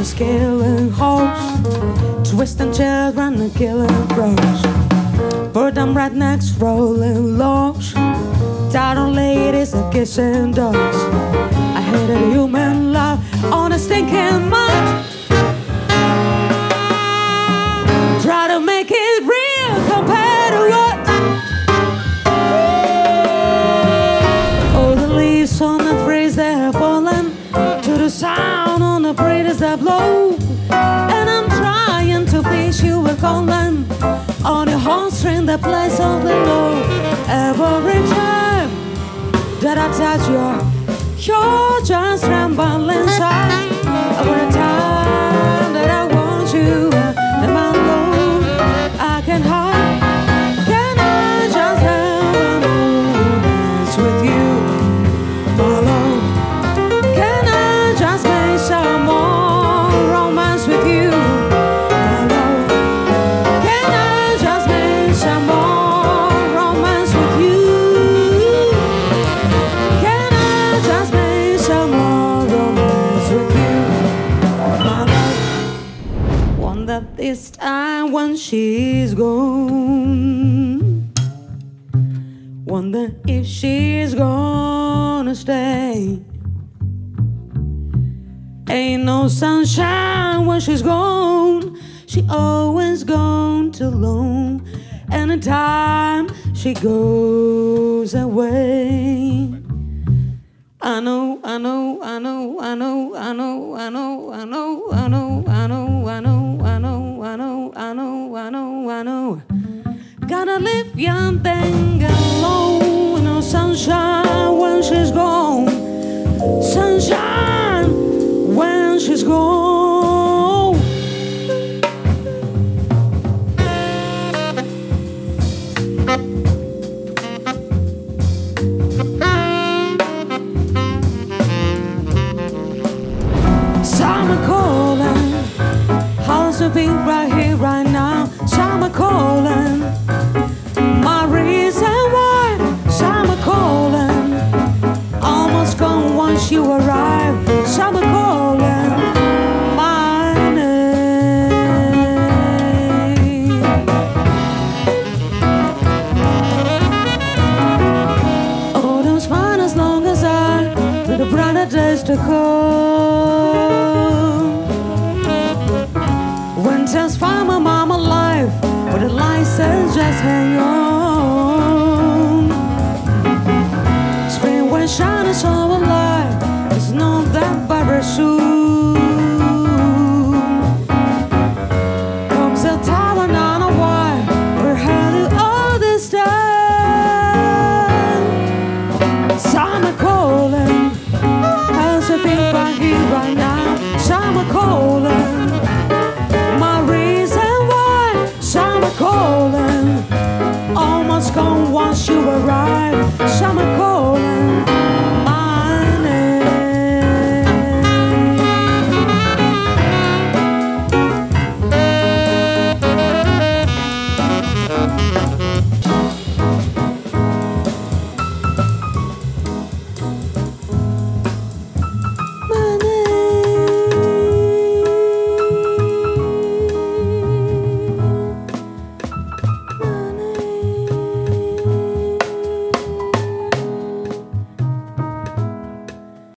is killing horse, twisting children and killing frogs. For them rednecks rolling logs, tired ladies and kissing dogs. I hated human love on a stinking mind. Try to make it real compared to what? Oh, the leaves on the trees that have fallen to the sound on the breezes that blow. And I'm trying to please you with calling on the heartstring that plays on the low. Every time that I touch you're just trembling inside. Every time that I want you in my room, I can hide. Can I just have a moment with you, my love? Can I just make some more romance with you, my love? Can I just make some more romance with you? Can I just make some more romance with you, my love? Wonder this time when she's gone, wonder if she's gonna stay. Ain't no sunshine when she's gone, she always gone too long. Anytime she goes away, I know, I know, I know, I know, I know, I know, I know, I know, I know, I know, I know, I know, I know, I know, I know. Gotta live young, then get low. No sunshine when she's gone, sunshine when she's gone. Summer calling, how's the beat right here, right now? Summer calling, my reason why. Summer calling, almost gone once you arrive. Summer calling, my name. Oh, those fine as long as I, with the brighter days to come. Winter's find my mama alive, with the license just hang on.